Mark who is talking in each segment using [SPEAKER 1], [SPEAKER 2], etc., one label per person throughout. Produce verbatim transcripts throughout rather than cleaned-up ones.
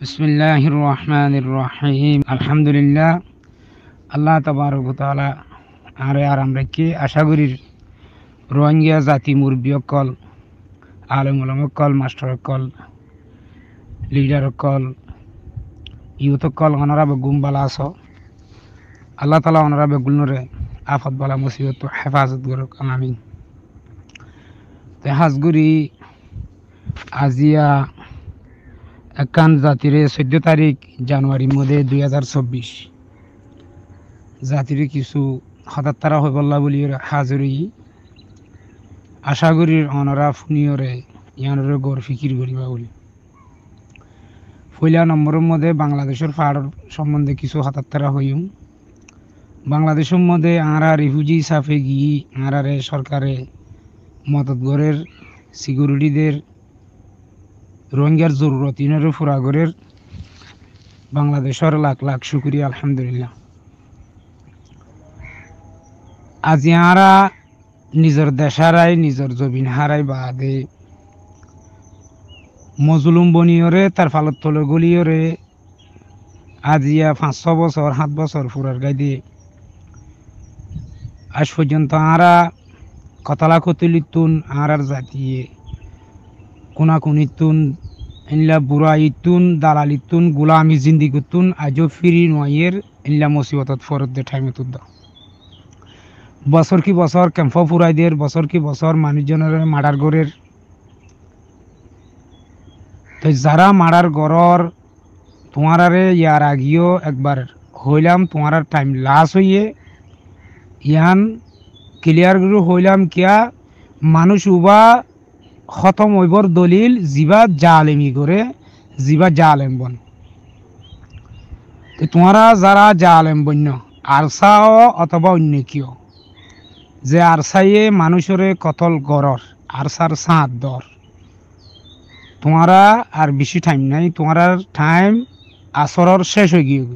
[SPEAKER 1] বিসমিল্লাহির রহমানির রহিম। আলহামদুলিল্লাহ। আল্লাহ তাবারক ওয়া তাআলা আরে আরাম রেখে আশা করি রোহিঙ্গা জাতি মুরব্বী অকল, আলেম ওলামা অকল, মাস্টার অকল, লিডার অকল, ইউথ অকল ওনারা বেগুম বালা আছো। আল্লাহ তাআলা ওনারা বেগুলনরে আফত বালা মুসিবত হেফাজত করুক আমিন। তেহাজগুড়ি আজিয়া একান জাতিরে চোদ্দ তারিখ জানুয়ারির মধ্যে দুই হাজার চব্বিশ জাতিরে কিছু হতাত্তারা হয়ে বললা বলি হাজরি আশা করি অনরা ফুনিয়রে ইয়ানরে গড় ফিকির করিবা বলি। পয়লা নম্বরের মধ্যে বাংলাদেশের পাহাড়ের সম্বন্ধে কিছু হতাত্তারা হইম। বাংলাদেশের মধ্যে আরা রিফিউজি হিসাবে গিয়ে আরারে সরকারে মদতগরের সিকিউরিটিদের রোহিঙ্গার জরুরত ইনারে ফুরা গরের বাংলাদেশের লাখ লাখ শুক্রিয়া আলহামদুলিল্লাহ। আজি আরা নিজের দেশ হারাই নিজের জমিন হারাই বাদে মজলুম বনিয়রে তার ফালত তলে গলিয়রে আজিয়া পাঁচ ছ বছর সাত বছর ফুরার গাইদে আজ পর্যন্ত আরা কতলা কতলিতুন আরার জাতিয়ে কোনাকুনিতুন ইনলা বুড়াইতুন দালালিতুন গোলামি জিন্দিগুতুন আজও ফিরি নয়ের ইনলা মুসিবতত ফরত দে ঠাইমে তুদ্দা বছর কি বছর ক্যাম্প ফুরাইদের বছর কি বছর মানুষজনের মার্ডার গড়ের। তো যারা মার্ডার গড়র তোমারারে ইয়ার আগিও একবার হইলাম তোমার টাইম লাস হইয়ে ইয়ান ক্লিয়ার করে হইলাম কিয়া মানুষ উবা খতম হইবর দলিল জিবা জালেমি করে জিবা জালেম বন। তো তোমারা যারা জালেম বন্য আরসাও অথবা অন্য কিয় যে আরসাইয়ে মানুষরে কতল গড়র আরসার সাঁত দর তোমারা আর বেশি টাইম নাই, তোমার টাইম আসরর শেষ হয়ে গিয়ে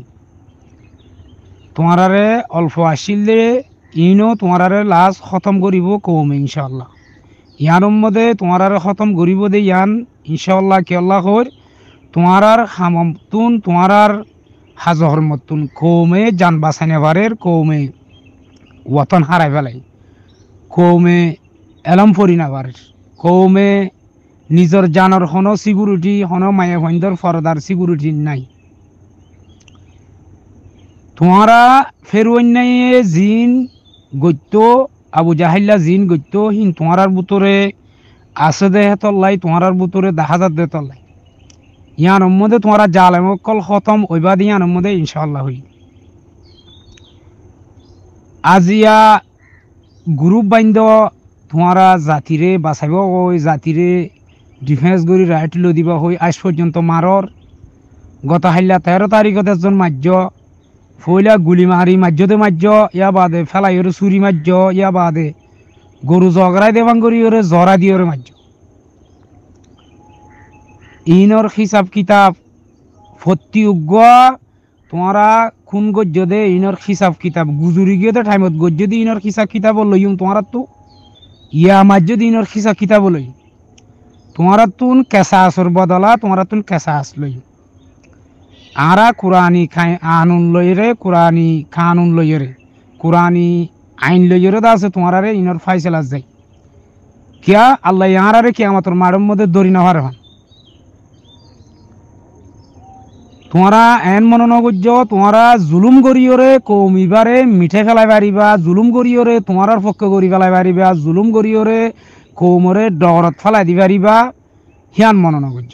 [SPEAKER 1] তোমারে অল্প আসিলে ইনো তোমারে লাশ খতম করিব কৌমে ইনশাআল্লাহ। ইয়ার মধ্যে তোমার খতম করিব দে ইয়ান ইনশাআল্লাহ কি আল্লাহ হর তোমার হামতুন তোমার হাজহর মতুন কৌমে জান বাঁচানে পারের কৌমে ওয়াতন হারাই ফেলাই কৌমে এলম ফরি না পারের কৌমে নিজের জানর হন সিকিউরিটি হন মায়ে ভন্দর ফরদার সিকিউরিটি নাই। তোমারা ফের অন্যায় জিন গত্য আবু জাহিল্লা জিন গত্য হিন তোমার বুতরে আছে দে হেতল্লাই তোমার বুতরে দেখা যাত দে তল্লাই ইয়ান মধ্যে তোমার জালেম কল খতম ওইবা দিয়ান মধ্যে ইনশাআল্লাহ হই। আজিয়া গ্রুপ বাইন্দ তোমারা জাতিরে বাঁচাইব ওই জাতিরে ডিফেন্স করি রাইট লো দিবা হই আজ পর্যন্ত মারর গত হাইলা তেরো তারিখত একজন মার্য ফইলা গুলি মারি মার্যতে মার্য ইয়া বাদে ফেলাই ওরে চুরি মার্য ইয়া বাদে গরু জগরাই দেবাং করি ওরে জরা দিয়ে ওরে মার্য ইনর হিসাব কিতাব ফত্তি উগ্র তোমারা খুন গজ্য দে ইনর হিসাব কিতাব গুজুরি গিয়ে তো টাইমত গজ্য দি ইনর হিসাব কিতাব লইম তোমার তো ইয়া মার্য দি ইনর হিসাব কিতাব লই তোমার তুন কেঁচা আসর বদলা তোমার তুন কেঁচা আস লই আরা কুরানি খাই আনুন লইরে কুরানি খানুন লইরে কুরানি আইন লইরে দা আছে তোমার আরে ইনর ফাইসলা যাই কিয়া আল্লাহ ইয়ারারে কি আমার মারম মধ্যে দড়ি না হার হন তোমারা এন মনোনগজ্য তোমারা জুলুম করিওরে কৌমিবারে মিঠে ফেলাই পারিবা জুলুম করিওরে তোমার পক্ষ করি ফেলাই পারিবা জুলুম করিওরে কৌমরে ডরত ফেলাই দি পারিবা হিয়ান মনোনগজ্য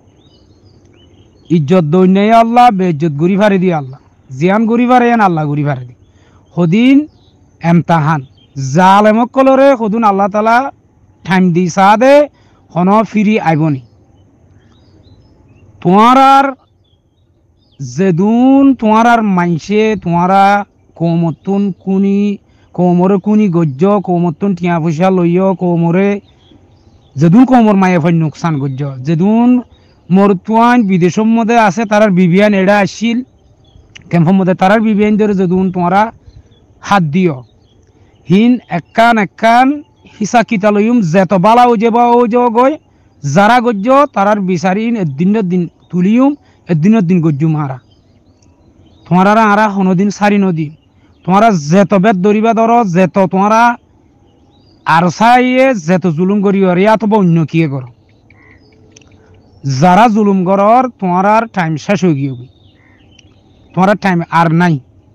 [SPEAKER 1] ইজ্জত দৈন্যায় আল্লাহ বেইজ্জত গুরি ফারে দি আল্লাহ জিয়ান গুরি ফারে এন আল্লাহ গুরি ফারে দি হদিন এমতাহান জালেমক কলরে হদুন আল্লাহ তালা টাইম দি সাদে হন ফিরি আইবনি তোমার যেদুন তোমার মাইসে তোমারা কৌমতুন কুনি কৌমরে কুনি গজ্য কৌমতুন টিয়া পয়সা লইয় কৌমরে যেদুন কৌমর মায়ে ফাই নোকসান গজ্য যেদুন মরতুয়ান বিদেশের মধ্যে আছে তারার বিবিয়ান এড়া আসছিল ক্যাম্পের মধ্যে তারার বিবিয়ান ধরে যেদুন তোমরা হাত দিও হিন একান একান হিসা কিতা লইম যেত বালা ও যে বা ও যে গই যারা গজ্য তারার বিচারিন দিন দিন তুলিউম এদিনের দিন গজ্জুম আরা তোমারা আরা হনদিন সারি নদী তোমারা যেত বেদ দরিবা ধরো যেত তোমারা আর চাইয়ে যেত জুলুম করি আর ইয়া অথবা অন্য কিয়ে করো যারা জুলুম করর তোমার টাইম শেষ হয়ে গিয়ে তোমার টাইম আর নাই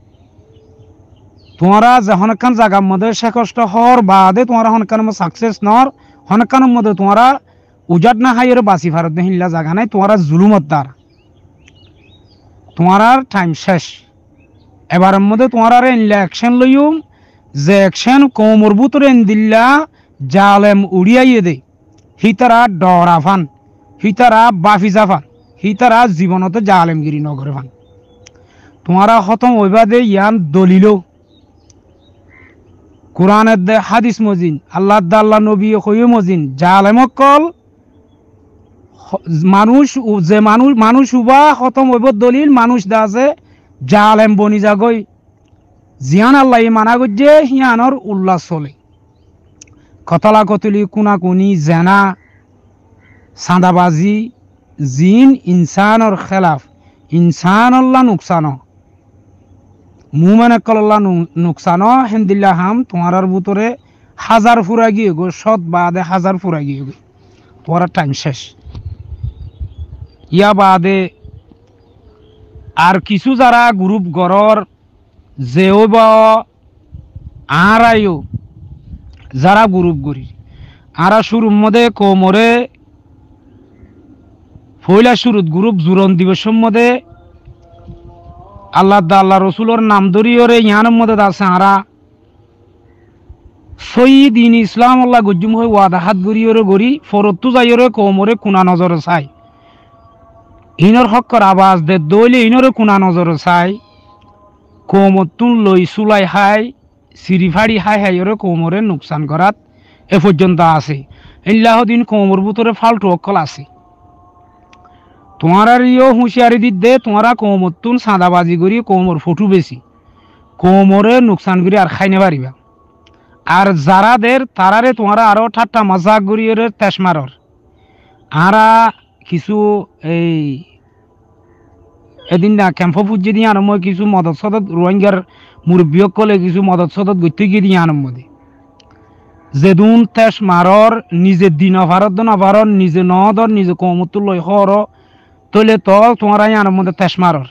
[SPEAKER 1] তোমরা যখন একখান জায়গার মধ্যে সে কষ্ট হওয়ার বাদে তোমার হনকান সাকসেস নর হনকানের মধ্যে তোমরা উজাট না হাইয়ের বাসি ভারত হিল্লা জায়গা নাই তোমরা জুলুমত দ্বার তোমার টাইম শেষ এবারের মধ্যে তোমার এনলে অ্যাকশন লইম যে অ্যাকশন কোমর বুতরে দিল্লা জালেম উড়িয়াইয়ে দে হিতারা ডরা ফান হিতারা বাফিজা ফান হিতারা জীবনত জালেমগিরি নগরে ফান তোমারা হতম ওইবাদে ইয়ান দলিল কোরআনের দে হাদিস মজিন আল্লাহ আল্লাহ নবী কইও মজিন জালেমকল মানুষ যে মানুষ মানুষ উবা খতম হইব দলিল মানুষ দা আছে জালেম বনি যাগই জিয়ান আল্লাহ মানা গজ্জে হিয়ানর উল্লাস চলে কতলা কতলি কুনা কুনি জেনা সাঁদাবাজি জিন ইনসানর খেলাফ ইনসান আল্লাহ নুকসান মুমেন কল্লা নুকসান হেন্দিল্লা হাম তোমার ভিতরে হাজার ফুরা গিয়ে গো সৎ বাদে হাজার ফুরা গিয়ে গো তোমার টাইম শেষ ইয়া বাদে আর কিছু যারা গ্রুপ গড়র যেও বা আরাইও যারা গ্রুপ গড়ি আরা শুরুর মধ্যে কোমরে ফইলা শুরুত গ্রুপ জুরন দিবসের মধ্যে আল্লাহ আল্লাহ রসুলোর নাম ধরিয়রে ইহানের মধ্যে আছে আরা সঈদ ইন ইসলাম আল্লাহ গজ্জুম হয়ে ওয়াদা হাত গড়িয়রে গড়ি ফরত্তু যাইয়রে কোমরে কুনা নজরে চাই ইনর হক্কর আওয়াজ দে দইলে ইনরে কুনা নজরে চাই কোমরতুন লই চুলাই হাই চিরি ফাড়ি হাই হাইরে কোমরে নুকসান করাত এ পর্যন্ত আছে ইল্লাহ দিন কোমর ভিতরে ফাল্টু অকল আছে তোমার ইও হুঁশিয়ারি দিত দে তোমারা কোমরতুন সাদাবাজি করি কোমর ফটু বেশি কোমরে নুকসান করি আর খাইনে পারিবা আর যারাদের তারারে তোমারা আরো ঠাট্টা মজাক করি তেসমারর আরা কিছু এই এদিন না ক্যাম্প পুজো দিয়ে আনন্দ কিছু মদত সদত রোহিঙ্গার মুরব্বীক কলে কিছু মদত সদত গত্যে গিয়ে দিয়ে আনন্দ যেদুন তেস মারর নিজে দিন ভারত না ভারত নিজে নদর নিজে কমত লই হর তলে তো তোমার আনন্দ তেস মারর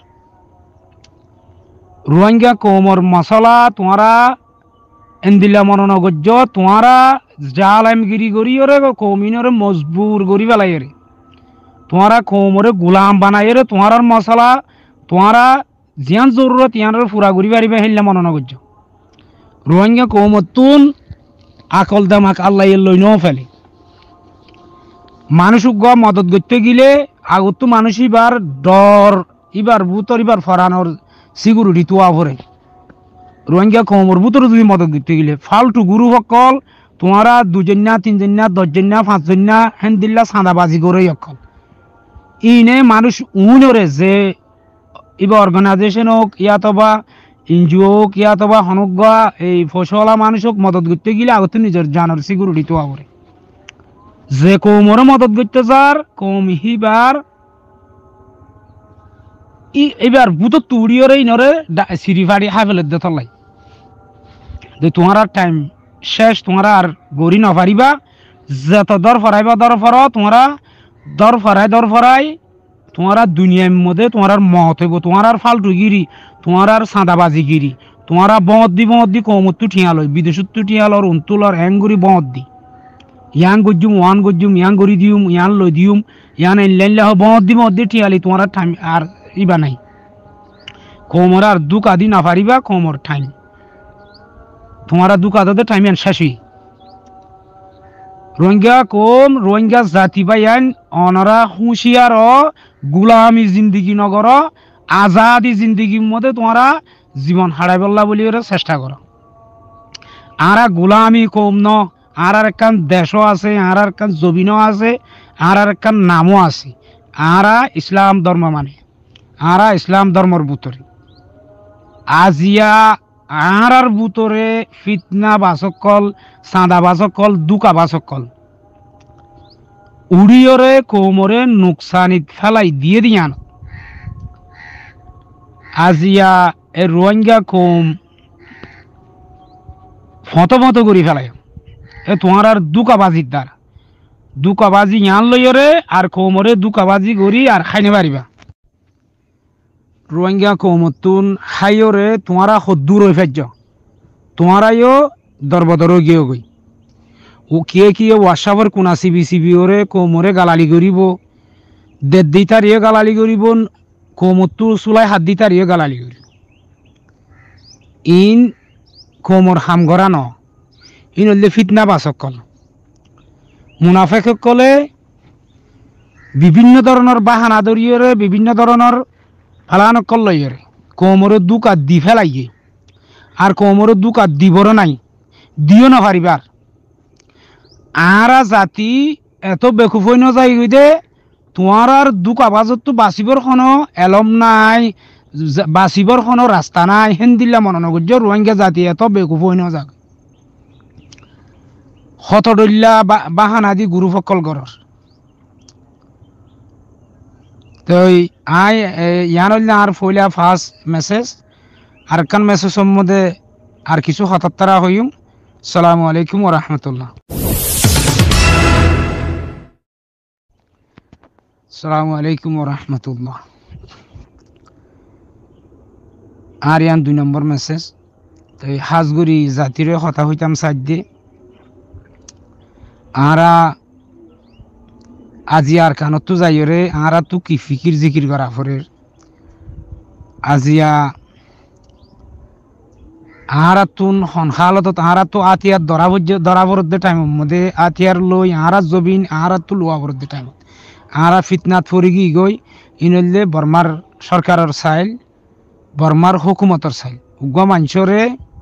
[SPEAKER 1] রোহিঙ্গা কোমর মশলা তোমারা এন্দিলা মনোনগর্য তোমারা জালামগিরি করি ওরে কমিনরে মজবুর করি পেলাই রে তোমারা কোমরে গোলাম বানাই রে তোমার মশলা তোমারা জিয়ান জরুরত ইয়ানোর ফুরা ঘুরি পারিবে হেললে মনে নগর্য রোহিঙ্গা কোমতুন আকল দামাক আল্লাহ লই ন ফেলে মানুষ গ মদত করতে গেলে আগত তো মানুষ এবার ডর এবার বুতর এবার ফরানোর সিকিউরিটি তোয়া ভরে রোহিঙ্গা কোমর বুতর যদি মদত করতে গেলে ফালতু গুরু সকল তোমারা দুজন না তিনজন না দশজন না পাঁচজন না হেন দিল্লা সাঁদাবাজি করে অকল ইনে মানুষ উনরে যে ইবা অর্গানাইজেশন হোক ইয়াতবা এনজিও হোক ইয়াতবা হনুকা এই ফসলা মানুষ হোক মদত করতে গেলে আগত নিজের জানার সিকিউরিটি তো করে যে কোমরে মদত করতে যার কম হিবার ই এবার বুতো তুড়িয়রে ইনরে সিঁড়ি ফাড়ি হাফেলের দে তলাই যে তোমার আর টাইম শেষ তোমার আর গড়ি নপারিবা যত দর ফরাইবা দর ফর তোমারা দর ফরাই দর ফরাই তোমার দুনিয়ার মধ্যে তোমার মত হইব তোমার আর ফালতু গিরি তোমার আর সাঁদাবাজি গিরি তোমার বঁদ দি বঁদ দি কমত্তু ঠিয়ালয় বিদেশত্তু ঠিয়ালর অন্তুলর হ্যাঙ্গুরি বঁদ দি ইয়ান গজ্জুম ওয়ান গজ্জুম ইয়ান গড়ি দিউম ইয়ান লই দিউম ইয়ান এনলাইনলে বঁদ দি বঁদ দি ঠিয়ালি তোমার টাইম আর ইবা নাই কোমর আর দুকা দি না পারিবা কোমর টাইম তোমার দুকা দে টাইম এন শেষ হই রোহিঙ্গা কম রোহিঙ্গা জাতি বাইন অনরা হুঁশিয়ার গুলামি জিন্দিগি নগর আজাদি জিন্দিগির মধ্যে তোমরা জীবন হারাই বললা বলি চেষ্টা করো আরা গুলামি কম ন আর আর একখান দেশও আছে আর আর একখান জমিনও আছে আর আর একখান নামও আছে আরা ইসলাম ধর্ম মানে আরা ইসলাম ধর্মর বুতরে আজিয়া আর আর বুতরে ফিতনা বাসকল সাদা বাসকল দুকা বাসকল উড়িয়রে কোমরে নুকসানিত ফেলাই দিয়ে দিয়ান আজিয়া এ রোহিঙ্গা কম ফত ফত করে ফেলায় এ তোমার আর দুকাবাজির দ্বার দুকাবাজি ইয়ান লইরে আর কোমরে দুকাবাজি করি আর খাইনে পারিবা রোহিঙ্গা কৌমতুন হাইরে তোমারা সদ্দূর হয়ে ফেজ তোমারাইও দরবদর গিয়ে গই ও কে কি হোয়াটসঅ্যাপের কোনা সিবি সিবি ওরে কোমরে গালালি করিব দেড় দি তারিয়ে গালালি করিব কোমরটো চুলাই হাত দি তারিয়ে গালালি করিব ইন কোমর হাম গড়া ন ইন হলে ফিতনা বাসকল মুনাফেকসকলে বিভিন্ন ধরনের বাহানা ধরিয়ে বিভিন্ন ধরনের ফালানকল লইয়ে কোমরের দুকাত দি ফেলাইয়ে আর কোমরের দুকাত দিবর নাই দিও না পারিবার আরা জাতি এত বেকুফ হই নযায় দে তোমার আর দুক আবাজত তো বাঁচিবর কোনো এলম নাই বাঁচিবর কোনো রাস্তা নাই হেন দিল্লা মনে নগর্য রোহিঙ্গা জাতি এত বেকুফ হই নযাক হতডল্লা বাহানা দি গুরুসকল গড়র তো আই ইয়ান আর ফইলা ফার্স্ট মেসেজ আর কান মেসেজের মধ্যে আর কিছু হতাত্তারা হইম আসসালামু আলাইকুম ওয়া রাহমাতুল্লাহ আসসালামু আলাইকুম ওয়া রাহমাতুল্লাহ আর ইয়ান দুই নম্বর মেসেজ তো হাজগুড়ি জাতির কথা হইতাম সাইডে আরা আজি আর কানত তো যাইরে আরা তো কি ফিকির জিকির করা ফরের আজিয়া আরা তুন হন হালত আরা তো আতিয়ার ধরা ধরা বরদ্দে টাইম মধ্যে আতিয়ার লই আরা জবিন আরা তো লোয়া বরদ্দে টাইম আরা ফিতনাত ফরি গি গই ইনলে বর্মার সরকারের সাইল বর্মার হুকুমতর সাইল উগ্র মানুষরে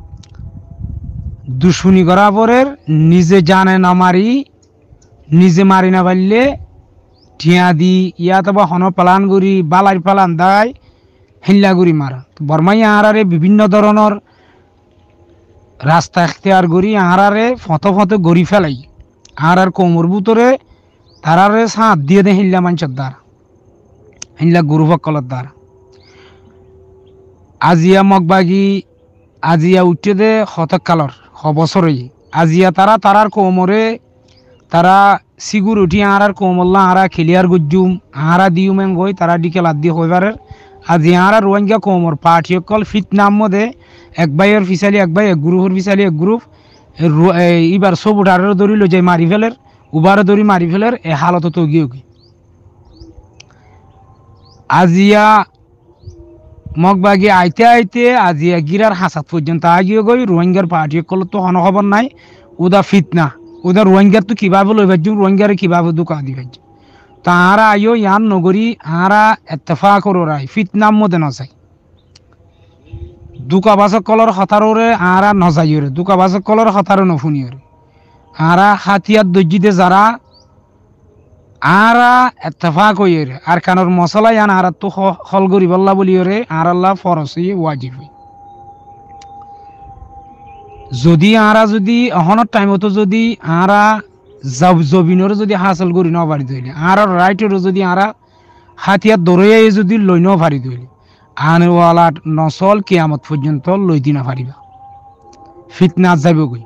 [SPEAKER 1] দুশ্মনী করা পরের নিজে জানে না মারি নিজে মারি না পারলে ঠিয়া দি ইয়াত বা হন পালান গুড়ি বালাই পালান দায় হিল্লা গুড়ি মারা বর্মাই আহারে বিভিন্ন ধরনের রাস্তা এখতিয়ার করি আহারে ফত ফত গড়ি ফেলাই আর কোমর ভিতরে তারারে সাঁত দিয়ে দে হিল্লা মানুষের দ্বার হিল্লা গুরু সকলের দ্বার আজিয়া মগবাগি আজিয়া উঠে দে শতকালর বছরই আজিয়া তারা তারার কোমরে তারা সিগুর উঠি আর কোমল্লা আরা খেলিয়ার গুজুম আরা দিও মেং গই তারা ডিকে লাদ দিয়ে হইবারের আজি আরা রোহিঙ্গা কোমর পার্টি কল ফিতনাম মধ্যে এক ভাইয়ের ফিসালি এক ভাই এক গ্রুপের ফিসালি এক গ্রুপ এবার সব উঠারের দড়ি লো যাই মারি ফেলের উবারে দড়ি মারি ফেলের এ হালত তো গিয়ে গি আজিয়া মগবাগি আইতে আইতে আজিয়া গিরার হাসাত পর্যন্ত আগিয়ে গই রোহিঙ্গার পার্টি কল তো হন খবর নাই উদা ফিতনা ওদের রোহিঙ্গার তো কীভাবে লই ভাজ্যুম রোহিঙ্গারে কীভাবে দোকা দি ভাজ্য তারা আইও ইয়ান নগরী আরা এত্তেফা করো রাই ফিতনাম মধ্যে নজাই দুকাবাসক কলর হতারে আরা নজাইরে দুকাবাসক কলর হতারও নফুনিয়রে আরা হাতিয়ার দজ্জিতে যারা আরা এত্তেফা কইরে আর কানোর মশলা ইয়ান আর তো হল গরি বল্লা বলিয়রে আর আল্লাহ ফরসি ওয়াজিব যদি আরা যদি অহনের টাইমতো যদি আরা জবিনরে যদি হাসল করি ন পারি দইলে আর রাইটেরও যদি আরা হাতিয়ার দৌড়ে যদি লই ন পারি দইলে আনওয়ালা নসল কিয়ামত পর্যন্ত লই দি না পারিবা ফিতনা যাইব গই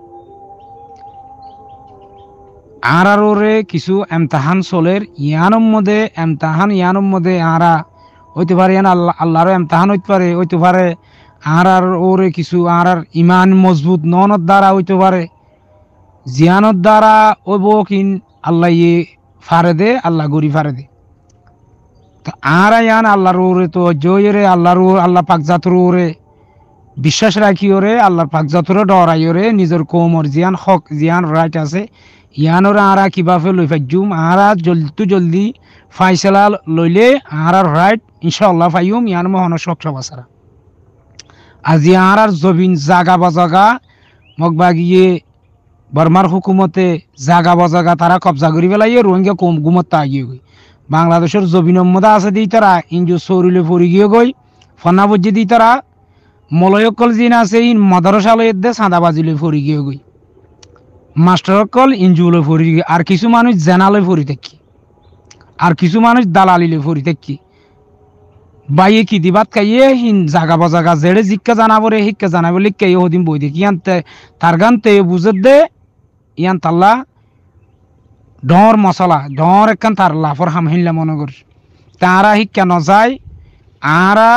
[SPEAKER 1] আর আরে কিছু এমতাহান চলের ইয়ানোর মধ্যে এমতাহান ইয়ানোর মধ্যে আরা হইতে পারে ইয়ান আল্লাহ আল্লাহরও এমতাহান হইতে পারে হইতে পারে আর আর ওরে কিছু আর আর ইমান মজবুত ননের দ্বারা হইতে পারে জিয়ানোর দ্বারা ওইব কিন আল্লাহ ইয়ে ফারে দে আল্লাহ গড়ি ফারে দে তো আর ইয়ান আল্লাহর ওরে তো জয়রে আল্লাহর আল্লাহ পাকজাতর ওরে বিশ্বাস রাখি ওরে আল্লাহর পাকজাতরে ডরাই ওরে নিজের কোমর জিয়ান হক জিয়ান রাইট আছে ইয়ানোর আরা কিভাবে লই ফাইজুম আরা জলদি তো জলদি ফাইসলা লইলে আর রাইট ইনশাআল্লাহ ফাইম ইয়ান মহন শখ সবাসারা আজি আর আর জবিন জাগা বাজাগা মগবাগিয়ে বর্মার হুকুমতে জাগা বাজাগা তারা কবজা করি পেলাইয়ে রোহিঙ্গা কম গুমত্তা আগিয়ে গই বাংলাদেশের জবিনের মধ্যে আছে দিই তারা ইঞ্জু সৌরিলে পড়ি গিয়ে গই ফনা বজ্জে দিই তারা মলয়কল জিন আছে ইন মদরসালয়ের দে চাঁদাবাজিলে পড়ি গিয়ে গই মাস্টারকল ইঞ্জুলে পড়ি গিয়ে আর কিছু মানুষ জেনালে পড়ি থাকি আর কিছু মানুষ দালালিলে পড়ি থাকি বাইয়ে কি দিবাত কাইয়ে হিন জাগা বজাগা জেড়ে জিক্কা জানাবরে হিক্কা জানাবো লিখকে হদিন বই দেখি ইয়ান্তে তার গান তে বুঝত দে ইয়ান তাল্লা ডর মশলা ডর একখান তার লাফর হাম হিনলা মনে কর তারা হিক্কা নজায় আরা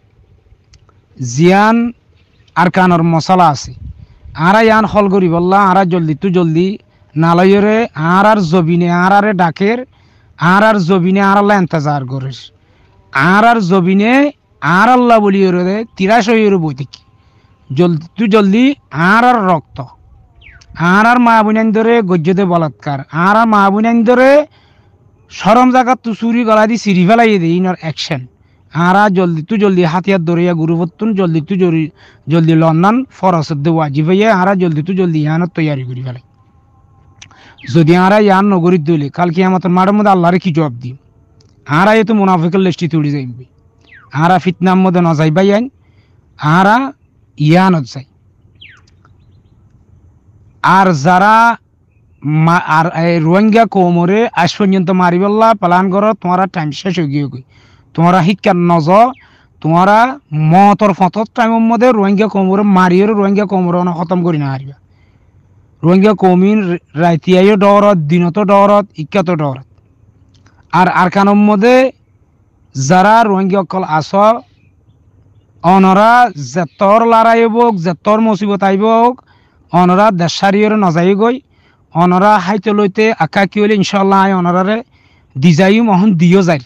[SPEAKER 1] জিয়ান আর কানর মশলা আছে আরা ইয়ান হল করি বললা আরা জলদি তু জলদি নালয়রে আর আর জবিনে আর আরে ডাকের আর আর জবিনে আর আল্লাহ ইন্তজার করিস আর আর জবিনে আর আল্লাহ বলি রে তিরাশ হয়ে বই দেখি জলদি তু জলদি আর আর রক্ত আর আর মা বুনাইন ধরে গজ্জতে বলাৎকার আর আর মা বুনাইন ধরে সরম জায়গা তু চুরি গলা দি সিঁড়ি ফেলাই দে ইনর অ্যাকশন আরা জলদি তু জলদি হাতিয়ার দরিয়া গুরুবত্তুন জলদি তু জরি জলদি লন্ডন ফরসদ দে ওয়াজিব হইয়া আরা জলদি তু জলদি ইয়ানত তৈয়ারি করি ফেলাই যদি আরা ইয়ান নগরীর দইলে কালকে আমাদের মাঠের মধ্যে আল্লাহরে কি জবাব দিই আরা এ তো মুনাফিকের লিস্টি তুলি যাইবি আরা ফিতনার মধ্যে ন যাইবাই আইন আরা ইয়ানত যাই আর যারা আর রোহিঙ্গা কৌমরে আজ পর্যন্ত মারিবল্লা পালান করো তোমারা টাইম শেষ হয়ে গিয়ে গই তোমরা শিক্ষার নজ তোমরা মতর ফতর টাইমের মধ্যে রোহিঙ্গা কৌমরে মারিয়ে রোহিঙ্গা কৌমরে খতম করি না হারিবা রোহিঙ্গা কৌমিন রাইতিয়াইও ডরত দিনতো ডরত ইক্কাতো ডরত আর আরকানোর মধ্যে যারা রোহিঙ্গা অকল আস অনরা জেতর লড়াই হোক জেতর মুসিবত আইব হোক অনরা দেশ সারিয়ে নজাই গই অনরা হাইতে লইতে আকা কি হলে ইনশাল্লাহ আয় অনরারে দিজাইও মহন দিও যায়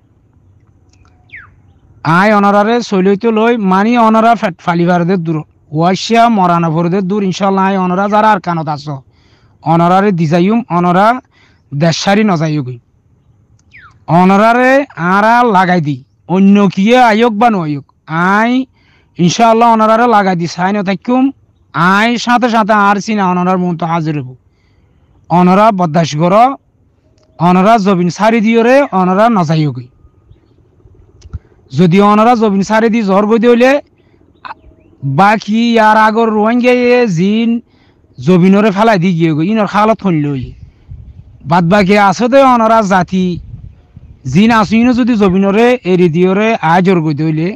[SPEAKER 1] আয় অনরারে চলইতে লই মানি অনরা ফেট ফালিবারদের দূর ওয়াশিয়া মরানাভরদের দূর ইনশাল্লাহ আয় অনরা যারা আর কানত আস অনরারে দিজাইম অনরা দেশ সারি নজাইও গই অনরারে আরা লাগাই দি অন্য কিয়ে আয়োগ বা নয়োগ আই ইনশাআল্লাহ অনরারে লাগাই দি সাইন থাকুম আই সাথে সাথে আর চিনা অনরার মন তো হাজির হব অনরা বদাস গর অনরা জবিন সারি দিওরে অনরা নজাইও গই যদি অনরা জবিন সারি দি জ্বর গই দিলে বাকি ইয়ার আগর রোহিঙ্গা জিন জবিনরে ফেলাই দি গিয়ে গই ইনর খালত হইল বাদ বাকি আসতে অনরা জাতি জিন আসিনো যদি জবিনরে এরি দিওরে আজর গই দইলে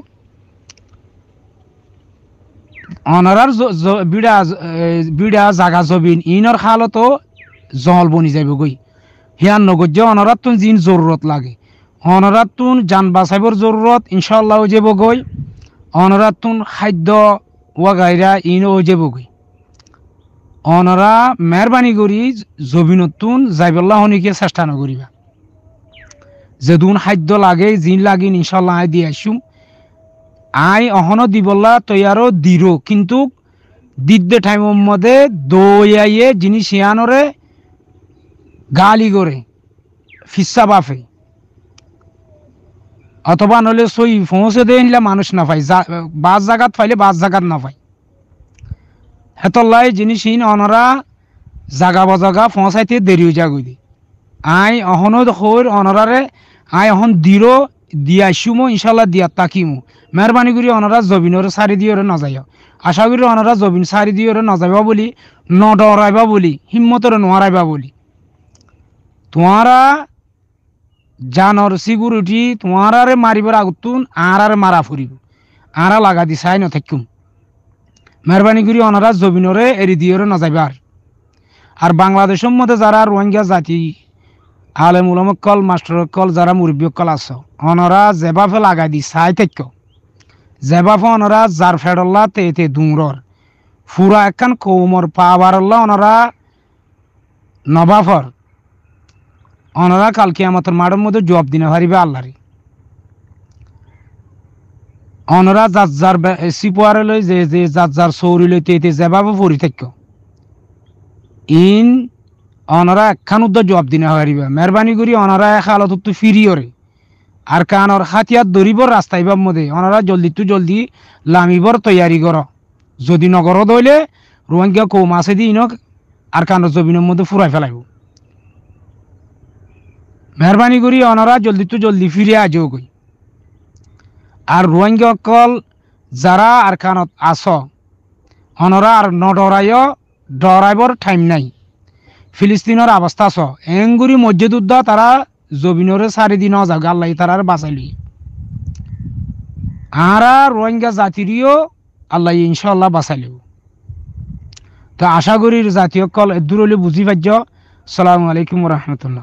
[SPEAKER 1] অনরার বিড়া বিড়া জাগা জবিন ইনর খালতো জল বনি যাবে গই হিয়ান নগজ অনরাত তুন জিন জরুরত লাগে অনরাত তুন জান বাঁচাইবর জরুরত ইনশাল্লাহ যাব গই অনরাত তুন খাদ্য ওয়াগাইরা ইন ও যাব গই অনরা মেহরবানি করি জবিনতুন যাইবল্লাহ হনিকে চেষ্টা নকরিবা যেদুন খাদ্য লাগে জিন লাগে ইনশাল্লাহ আই দিয়ে আসুম আই অহনো দিবল্লা তৈয়ারও দিরো কিন্তু দিদ্দে টাইমের মধ্যে দইয়াইয়ে জিনিস হিয়ানরে গালি করে ফিসা বাফে অথবা নলে সই পৌঁছে দিয়ে নিলে মানুষ না পাই বাস জাগাত পাইলে বাস জাগাত না পাই হেতল্লাই জিনিস হিন অনরা জাগা বজাগা পৌঁছাইতে দেরি হয়ে যাগুই দি আই অহনো হইর অনরারে আই অহন দিরো দিয়া আসুমো ইনশাল্লাহ দিয়া তাকিমো মেহরবানি করি অনরা জবিনরে সারি দিওরে নজাইও আশা করি অনরা জবিন সারি দিওরে নজাইবা বলি ন ডরাইবা বলি হিম্মতরে নোয়ারাইবা বলি তোমারা জানর সিকিউরিটি তোমারে মারিবার আগুতুন আরারে মারা ফুরিব আরা লাগা দি চাই নথাকুম মেহরবানি করি অনরা জবিনরে এরি দিওরে নজাইবার আর বাংলাদেশের মধ্যে যারা রোহিঙ্গা জাতি আলেম উলামকল মাস্টারকল যারা মুরব্বীকল আছো অনরা জেবাফে লাগাই দি চাই থাক জেবাফে অনরা জার ফেডল্লা তে তে দুমরর ফুরা একখান কৌমর পাওয়ারল্লা অনরা নবাফর অনরা কালকে আমাদের মাঠের মধ্যে জবাব দিনে পারিবে আল্লাহরে অনরা যার যার সিপুয়ারে লই যে যে যার যার সৌরি লই তে তে জেবাফে পড়ি থাক ইন অনরা একখান উদ্ধার জবাব দিনে পারিবে মেহরবানি করি অনরা এক হালত তো ফিরিয়রে আর কানর হাতিয়ার দরিবর রাস্তাইবার মধ্যে অনরা জলদি তু জলদি লামিবর তৈয়ারি কর যদি নগর দইলে রোহিঙ্গা কৌম আছে দি ইনক আর কানর জবিনের মধ্যে ফুরাই ফেলাইব মেহরবানি করি অনরা জলদি তু জলদি ফিরে আজও গই আর রোহিঙ্গা অকল যারা আর কানত আস অনরা আর ন ডরাইও ডরাইবর টাইম নাই ফিলিস্তিনের অবস্থা আস এঙ্গুরি মসজিদ উদ্দা তারা জবিনরে সারি দিন যাগ আল্লাহ তারার বাঁচাইলি আরা রোহিঙ্গা জাতিরিও আল্লাহ ইনশাআল্লাহ বাঁচাইলেও। তো আশা করি জাতীয় কল দূর হলে বুঝি পাইছ। আসসালামু আলাইকুম রহমতুল্লাহ।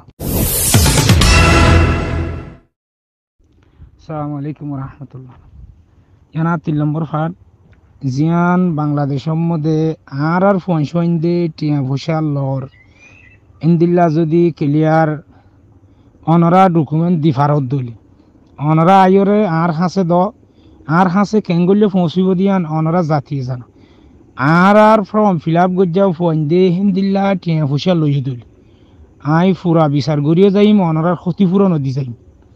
[SPEAKER 1] আসসালামু আলাইকুম রহমতুল্লাহ। ইয়ানা তিন নম্বর ফাট জিয়ান বাংলাদেশের মধ্যে আর আর ফোন সইন দে টিয়া ভুষার লর ইন্দিল্লা যদি ক্লিয়ার অনরা ডকুমেন্ট দি ফারত দলি অনরা আইরে আর হাসে দ আর হাসে কেঙ্গলে পৌঁছিব দিয়ান অনরা জাতি জানা আর আর ফর্ম ফিল আপ গজ্জাও ফোন দে হিন্দিল্লা টিয়া ভুষা লই দলি আই ফুরা বিচার গড়িয়ে যাইম অনরার ক্ষতিপূরণ দি যাইম।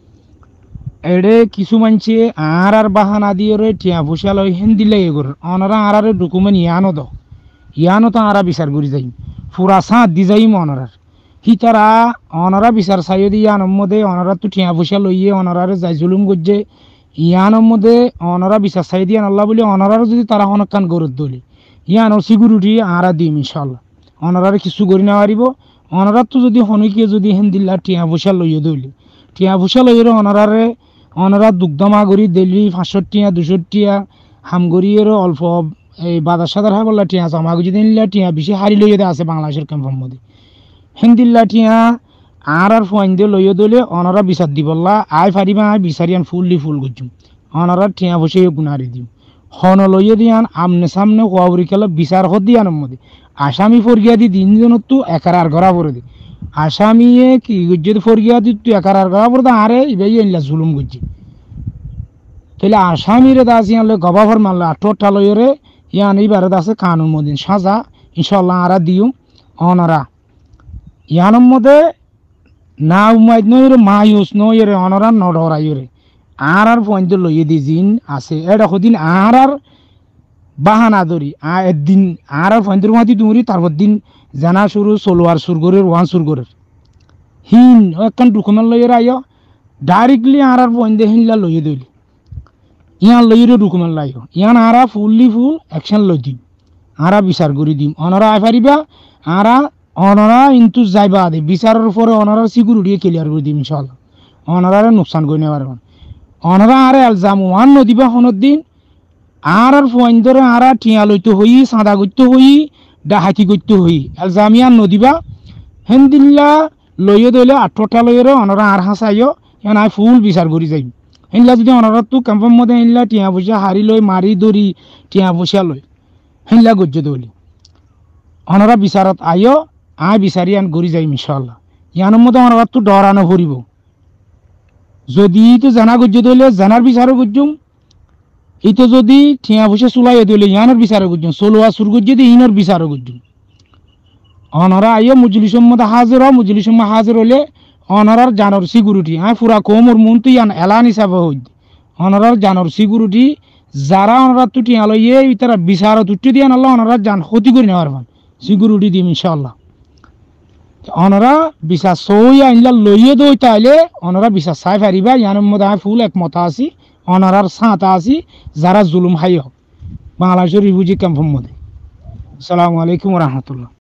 [SPEAKER 1] এড়ে কিছু মানছে আর আর বাহানা দিয়ে রে টিয়া ভুষা লই হিন্দিল্লা এগর অনরা আর আর ডকুমেন্ট ইয়ানো দ ইয়ানো তো আরা বিচার গড়ি যাইম ফুরা সাঁত দি যাইম অনরার হিতারা অনরা বিচার চাইও দিয়ে ইয়ানোর মধ্যে অনরা তো ঠিয়া পয়সা লইয়ে অনরারে যাই জুলুম করছে ইয়ানোর মধ্যে অনরা বিচার চাই দিয়ে আল্লাহ বলে অনরারও যদি তারা অনেকক্ষণ গরত দলি ইয়ানোর সিকিউরিটি আরা দিম ইনশাল্লাহ অনরারে কিছু করি না পারিব। অনরার তো যদি হনকিয়ে যদি হেন্দিল্লা টিয়া পয়সা লইয়ে দলি টিয়া পয়সা লইয়ে অনরারে অনরা দুগ্ধমা করি দিল্লি পাঁচশো টিয়া দুশো টিয়া হামগরিয়েরও অল্প এই বাজার সাদার হাবল্লা টিয়া জমা গুজি দিল্লা টিয়া বেশি হারি লইয়ে দেওয়া আছে বাংলাদেশের ক্যাম্পের মধ্যে হিন্দিল্লা টিয়া আর আর ফোন দিয়ে লইয়ে দলে অনরা বিচার দিবল্লা আই ফারিবা আই বিচারিয়ান ফুললি ফুল গুজুম অনরা টিয়া বসে গুনারি দিম হন লইয়ে দিয়ান আমনে সামনে কোয়াবরি খেলা বিচার হত দিয়ানোর মধ্যে আসামি ফরগিয়া দি তিনজনত তো একার আর গড়া পড়ে দি আসামিয়ে কি গুজ্জে ফরগিয়া দি তুই একার আর গড়া পড়ে আরে ইবাই এনলা জুলুম গুজ্জি তাহলে আসামিরে দাস ইয়ানলে গবাফর মারলে আঠোটা লইয়ে ইয়ান এইবারে দাসে কানুন মদিন সাজা ইনশাল্লাহ আরা দিও অনরা ইয়ানোর মধ্যে না উমাইদ নইরে মা ইউস নইরে অনরা নডরাইরে আর আর পয়েন্ট লইয়ে দি জিন আছে এটা দিন আর আর বাহানা ধরি আ একদিন আর আর পয়েন্টের মাতি দুমরি তারপর দিন জানা শুরু চলোয়ার সুরগরের ওয়ান সুরগরের হিন একখান ডকুমেন্ট লইয়ে আইও ডাইরেক্টলি আর আর পয়েন্ট দিয়ে হিনলা লইয়ে দিলি ইয়ান লইরে ডকুমেন্ট লাইও ইয়ান আরা ফুললি ফুল অ্যাকশন লই দিম আরা বিচার করি দিম অনরা আই পারিবা আরা অনরা কিন্তু যাইবা দে বিচারের পরে অনরার সিকিউরিটি ক্লিয়ার করে দিম ইনশাআল্লাহ অনরারে নুকসান করে নেবার অনরা আরে এলজাম ওয়ান নদিবা হনের দিন আর আর ফোন ধরে আরা টিয়া লইতে হই সাদা করতে হই ডাহাতি করতে হই এলজামিয়ান নদিবা হেন্দিল্লা লইয়ে দইলে আঠটা লইয়ে অনরা আর হাসাইও এখন আই ফুল বিচার করি যাই হেনলা যদি অনরা তো ক্যাম্পের মধ্যে হেনলা টিয়া পয়সা হারি লই মারি দড়ি টিয়া পয়সা লই হেনলা গজ্য দলি অনরা বিচারত আইও আই বিচারি আন গড়ি যাই ইনশাআল্লাহ ইয়ানোর মধ্যে অনরা তো ডরানো ফুরিব যদি তো জানা গজ্য দইলে জানার বিচারও গজ্জুম এইতো যদি ঠিয়া পয়সা চুলাই দিলে ইয়ানোর বিচারও গজ্জুম চলোয়া সুর গজ্জে দিয়ে ইনোর বিচারও গজ্জুম অনরা আইও মজলিসের মধ্যে হাজির হ মজলিসের মধ্যে হাজির হলে অনরার জানোর সিকিউরিটি হ্যাঁ পুরা কোমর মন তুই এলান হিসাবে হই অনরার জানোর সিকিউরিটি যারা অনরার তো টিয়া লইয়ে তারা বিচারত উঠতে দিয়ে আল্লাহ অনরার জান ক্ষতি করে নেওয়ার ফল সিকিউরিটি দিম ইনশাআল্লাহ অনরা বিচার সই আইনলা লইয়ে দই তাইলে অনরা বিচার চাই পারিবা ইয়ানোর মধ্যে আমি ফুল একমত আছি অনরার সাঁতা আছি যারা জুলুম হাই হোক বাংলাদেশের রিফিউজি ক্যাম্পের মধ্যে। আসসালামু আলাইকুম রহমতুল্লাহ।